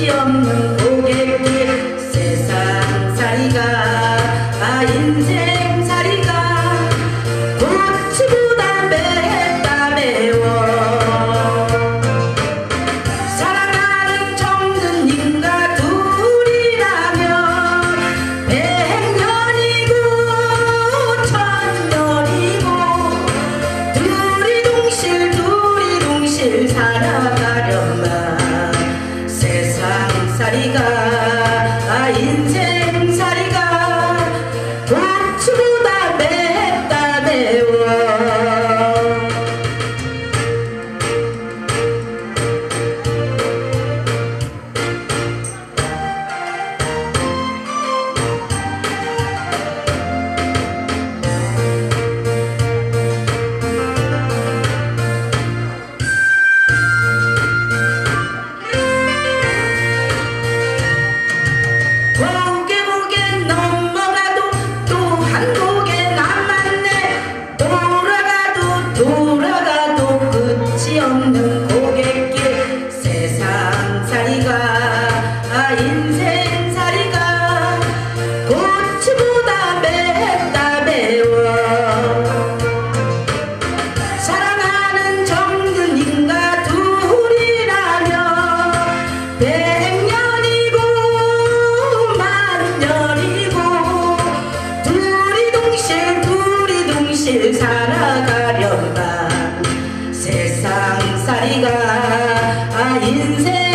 끝이 없는 고갯길 세상살이가 인생살이가 고치보다 맵다 매워 사랑하는 정든 님과 둘이라면 100년이고 1000년이고 둘이 동실 살아가련만 세상살이가 인생살이가 고추보다 맵다 매워 없는 고갯길 세상살이가 인생살이가 고추보다 맵다 매워 사랑하는 정든 님과 둘이라면 100년이고 1000년이고 둘이 동실 살아가련만 세상살이가 인생